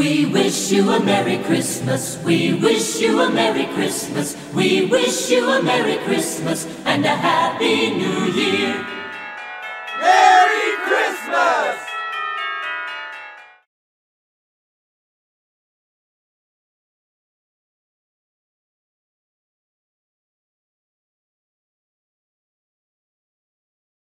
We wish you a Merry Christmas. We wish you a Merry Christmas. We wish you a Merry Christmas and a Happy New Year. Merry Christmas!